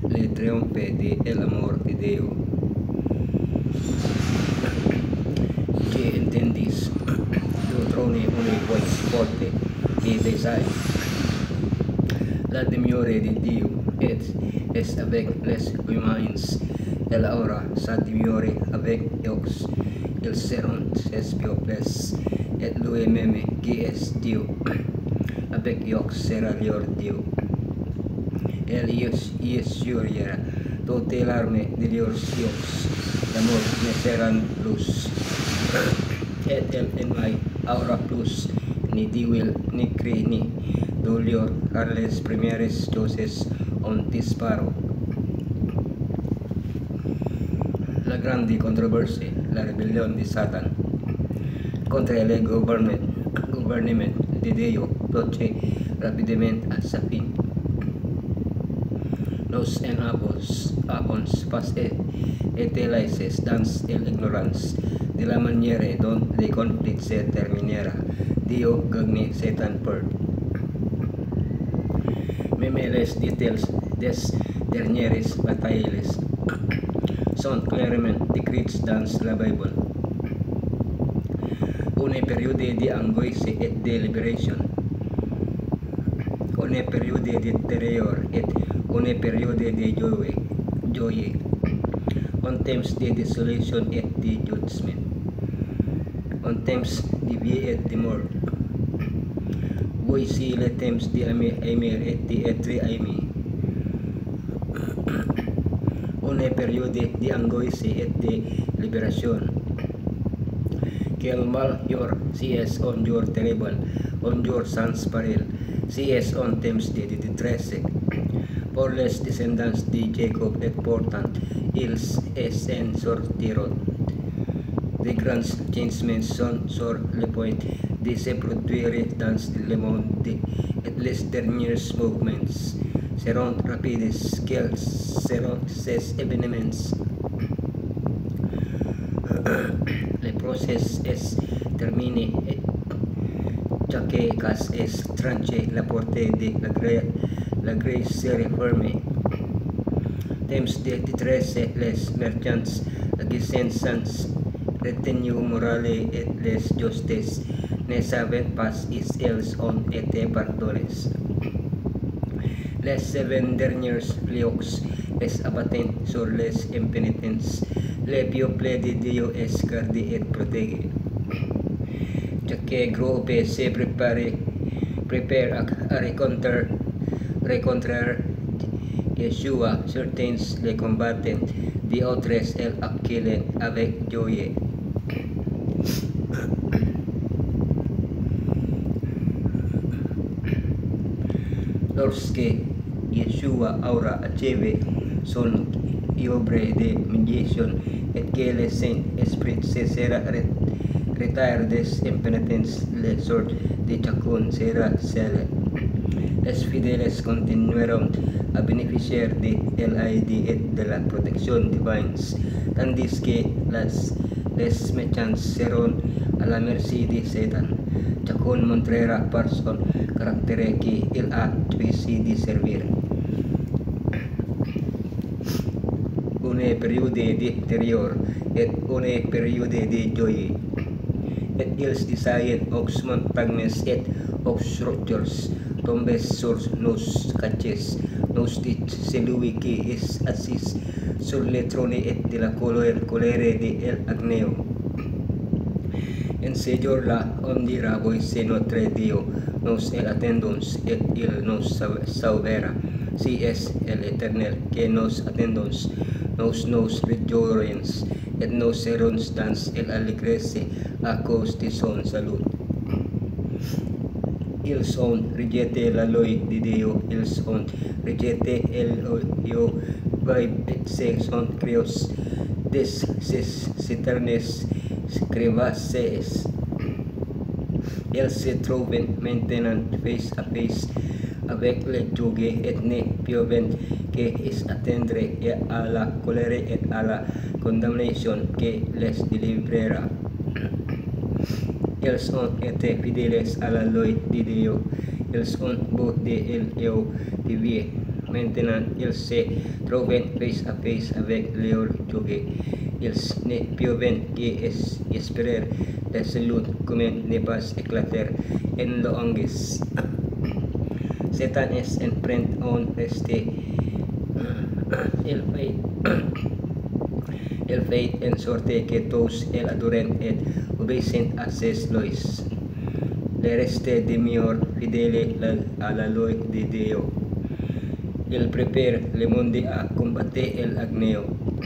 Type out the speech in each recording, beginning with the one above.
le trionfe del amor de Deo, que entendis, tu trone une voice forte, que desai, la demiore de Dio, et es avec les humains, el aura sa demiore avec eox, il serunt ses pioples, et lui meme, qui es Dio, avec eox sera lior Dio. El iesuriera, tote l'arme de liors eox, d'amor ne seran plus, et el enmai aura plus, ni diwil ni cri ni, dolior carles premieres joses on disparo. La grande controversia, la rebelión de Satan contra el gouvernement de Deo proche rapidamente a sa fin. Los enabos pas etelices dans el ignorance de la manière dont le conflit se terminera. Dio gagne Satan per. Meme les details des dernières batailles sont clairement décrits dans la Bible. Une période d'angoisse et de libération, une période de terreur et une période de joie, un temps de désolation et de judgment, un temps de vie et de mort. Voici le temps d'aimer et d'être aimé. Une période d'angoisse et de libération. Quel malheur si es un jour terrible, un jour sans pareil, si es un temps de détresse. Pour les descendants de Jacob et pourtant, ils en sortiront. De grands changements sont sur le point de se produire dans le monde et les derniers mouvements seront rapides. Quels seront ces événements? Le procès est terminé et chaque cas est tranché, la porte de la grâce sera fermée. Temps de détresse, les merchants, agissants, retenus morale et les justices ne savaient pas si ils ont été pardonnés. Les 7 derniers lieux est abattent sur les impénitents. Le peuple de Dieu est gardé et protégé. Chaque groupe se prépare à rencontrer Yeshua. Certains les combattent, d'autres les accueillent avec joie. Lorsque Yeshua aura achevé son œuvre de médiation et que le Saint-Esprit se sera retiré des impénitents, le sort de chacun sera scellé. Les fidèles continueront à bénéficier de l'aide et de la protection divine, tandis que les méchants seront à la merci de Satan. Chacun montrera par son caractère qu'il a choisi de servir. Une période de terreur et une période de joie. Et ils désirent aux montagnes et aux rochers tomber sur nos caches. Nous dit celui qui est assis sur le trône et de la colère de el Agneau. En ce jour-là, on dira, voici notre Dieu, nous l'attendons et il nous sauvera. Si es el Éternel que nous attendons, nous rejoirons et nous serons dans l'allégresse à cause de son salut. Ils ont rejeté la loi de Dieu, ils ont rejeté el et se sont créés des éternelles crevasses. Ils se trouvent maintenant face à face avec le joug et ne peuvent que attendre à la colère et à la condamnation que les délivrera. Ils ont été fidèles à la loi de Dieu, ils ont beau de el de vie. maintenant il se trouvent face à face avec leur Dieu. Ils ne peuvent qu'espérer la salut comme ne pas éclater en louanges. Satan est en train de rester. Il fait en sorte que tous ils adorent et obéissent à ses lois. Le reste demeure fidèle à la loi de Dieu. Il prépare le monde à combattre l'agneau.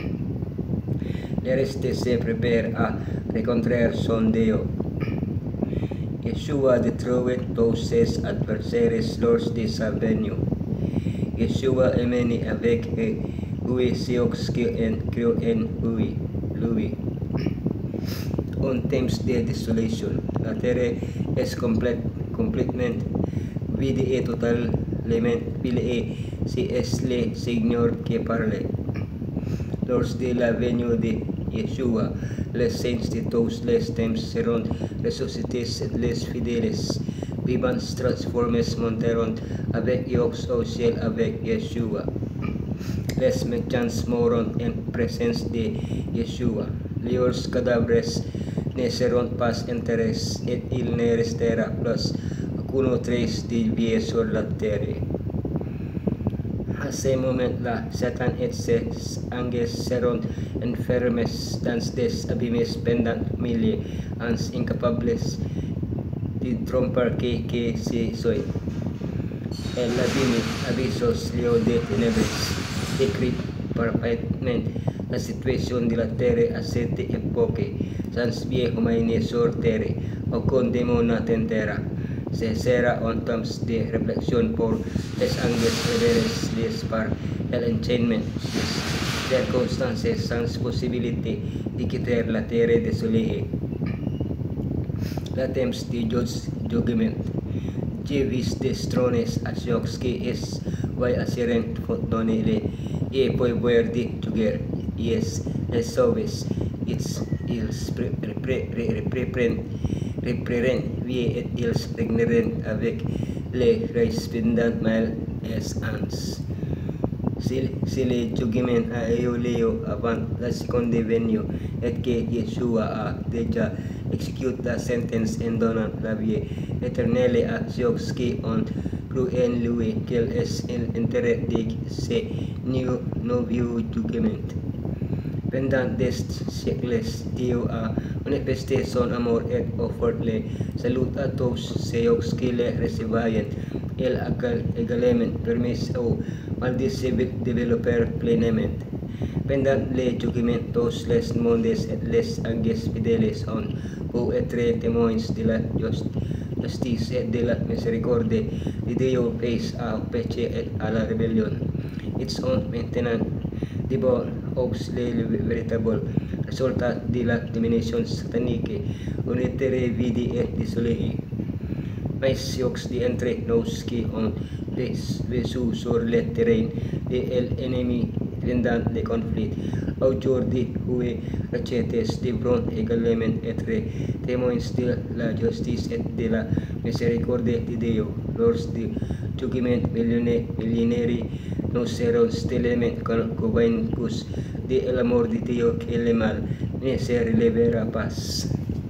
Le reste se prépare à rencontrer son Dieu. Yeshua détruit tous ses adversaires lors de sa venue. Yeshua est mené avec lui ceux qui croient en lui. En temps de désolation, la terre est complètement vide et totalement vide. C'est le Seigneur qui parle. Lors de la venue de Yeshua, les saints de tous les temps seront ressuscités et les fidèles vivants transformés monteront avec eux au ciel avec Yeshua. Les méchants mourront en présence de Yeshua. Leurs cadavres ne seront pas enterrés et il ne restera plus aucune trace de vie sur la terre. À ce moment-là, Satan et ses anges seront enfermés dans des abîmes pendant 1000 ans, incapables de tromper qui se soit. El abîme avisos lieu de ténèbres décrit parfaitement la situation de la terre à cette époque, sans vie humaine sur terre, aucun démon n'atteindra. Ce sera un temps de réflexion pour les anges rebelles par l'enchaînement des circonstances sans possibilité de quitter la terre désolée. La temps de jugement. J'ai vu des trônes à ceux qui voient assurer donner et pouvoir de juger. Yes, les sauves, ils reprennent vie et ils régneront avec les resplendants mâles et ans. Si le jugement a eu lieu avant la seconde venue et que Yeshua a déjà exécuté la sentence en donnant la vie éternelle à ceux qui ont cru en lui, quel est l'intérêt de ce nouveau jugement? Pendant des siècles, Dieu a manifesté son amour et offert le salut à tous ceux qui le recevaient. Il a également permis aux malades de développer pleinement. Pendant le jugement, tous les mondes et les anges fidèles ont pu être témoins de la justice et de la miséricorde de Dieu face au péché et à la rébellion. Ils ont maintenant dévoilé le véritable résultat de la domination satanique, une terre vide et désolée. Mais ceux d'entre nous qui ont vécu sur le terrain de l'ennemi pendant le conflit, aujourd'hui où rachetés devront également être témoins de la justice et de la miséricorde de Dieu. Lors du jugement millénaire, nous serons tellement convaincus de l'amour de Dieu que le mal ne se relèvera pas.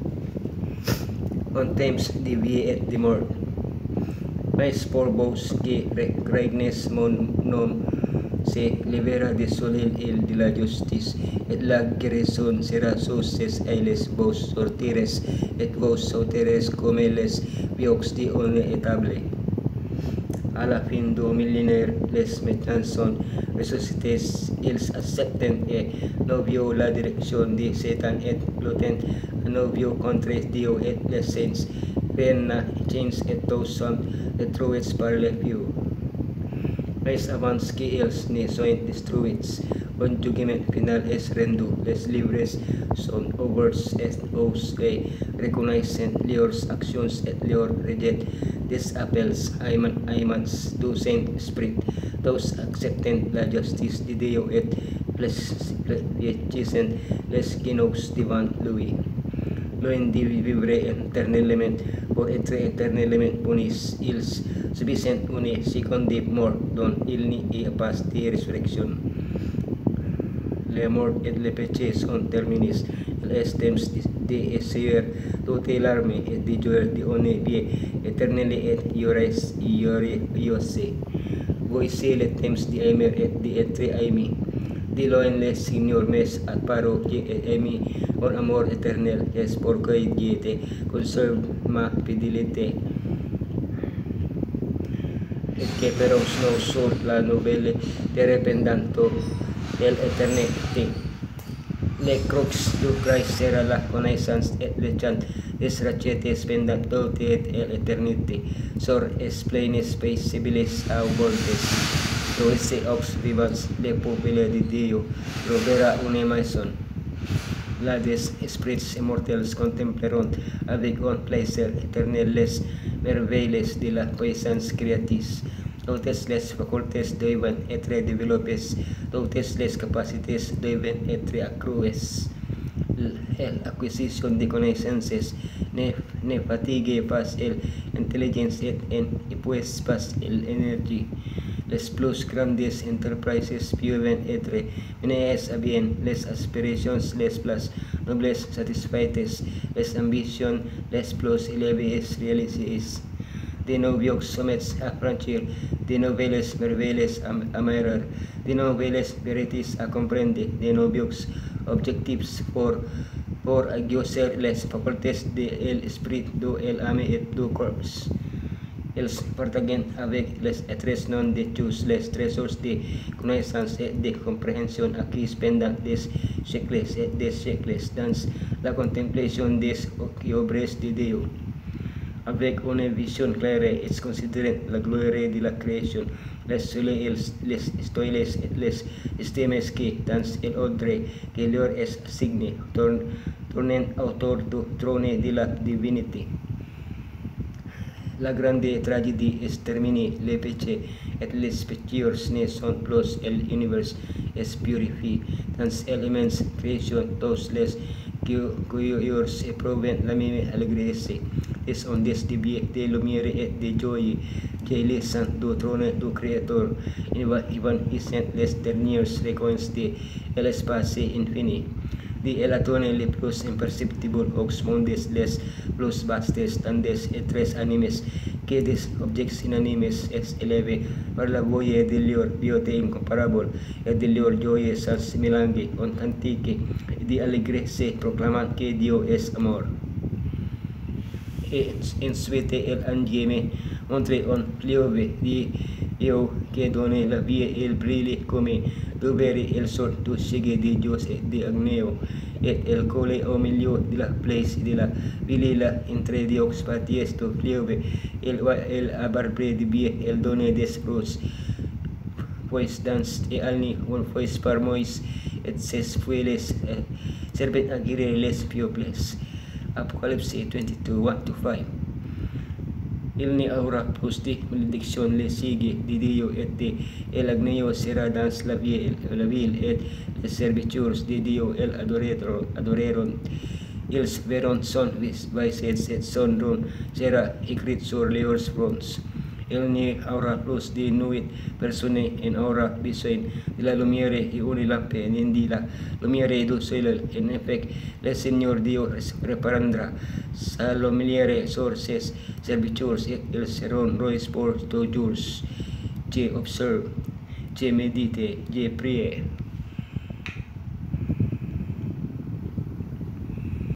En temps de vie et de mort. Mais pour vos qui craignez mon nom, se levera de soleil et de la justice, et la guérison sera sur ses ailes, vos sortireis et vos sautereis comme les vieux de une étable. À la fin du millénaire, les méchants sont ressuscités, ils acceptent et nous vient la direction de Satan et luttent à nous contre Dieu et les saints. Rien n'a changé et tous sont détruits par le feu. Mais avant qu'ils ne soient détruits, un jugement final est rendu. Les livres sont ouverts et tous reconnaissent leurs actions et leur rejettent des appels aimants du Saint-Esprit. Tous acceptent la justice de Dieu et fléchissent les genoux devant lui. Loin de vivre éternellement pour être éternellement punis, ils sufficient une seconde mort dont il n'y a pas de résurrection. La mort et le péché sont terminés. El temps de essayer toute l'arme et de jouer de une vie éternelle et iose. Voici le temps de aimer et d'être aimé. De loin le Seigneur mes apparo qui est aimé en amour éternel, es pourquoi Dieu te conserve ma fidélité. Et que perons nous sur la nouvelle de repentanto del éternité. Le crux du Christ sera la connaissance et le chant des rachetes pendant toute l'éternité. Sur es pleines paisibles au voltes. Doce aux vivants le peuple de Dieu trovera une maison. La des esprits immortels contempleront avec un plaisir éternel les merveilles de la puissance créatrice. Toutes les facultés doivent être développées, toutes les capacités doivent être accrues. L'acquisition de connaissances ne fatigue pas l'intelligence et n'épuise pas l'énergie. Les plus grandes enterprises peuvent être menées à bien, les aspirations les plus nobles satisfaites, les ambitions les plus élevées réalisées. De nouveaux sommets à franchir, de nouvelles merveilles à mirer, de nouvelles vérités à comprendre, de nouveaux objectifs pour aiguiser les facultés de l'esprit, de l'âme et du corps. Ils partagent avec les êtres non de tous les trésors de connaissance et de compréhension acquis pendant des siècles et des siècles dans la contemplation des œuvres de Dieu. Avec une vision claire, ils considèrent la gloire de la création, les soleils, les étoiles et les systèmes qui, dans l'ordre que leur est assigné, tournent autour du trône de la divinité. La grande tragédie est terminée, le péché et les pécheurs ne sont plus, l'univers est purifié. Dans l'immense création, tous les cueilleurs éprouvent la même allégresse. Les ondes de vie, de lumière et de joie, qui descendent du trône du Créateur, évanouissent les derniers recoins de l'espace infini. De l'atome le plus imperceptible aux mondes les plus vastes, tandis êtres animés que des objets inanimes est élevé par la voix de leur beauté incomparable et de leur joie sans mélange en cantique de allégresse proclamant que Dieu est amour. Et ensuite l'ange me montre un fleuve de Dieu qui donne la vie et il brille comme l'ouvert il sort du siège de Dieu et de agneau et il coule au milieu de la place de la ville entre deux parties du fleuve il abarbre de vie il donne des fruits pues dans et alni un pues par mois et ses fruits servent à guérir les peuples. Apocalypse 22, 1-5. Il n'y aura plus de malédiction, le sigue de Dieu et de el agneau sera dans la ville et les serviteurs de Dieu el adoraron. Ils verront son visage et son nom sera écrit sur leurs fronts. Il n'y aura plus de nuit, personne n'aura besoin de la lumière et une lampe, ni de la lumière du soleil. En effet, le Seigneur Dieu reprendra sa lumière sur ses serviteurs et ils seront rois pour toujours. Je observe, je médite, je prie.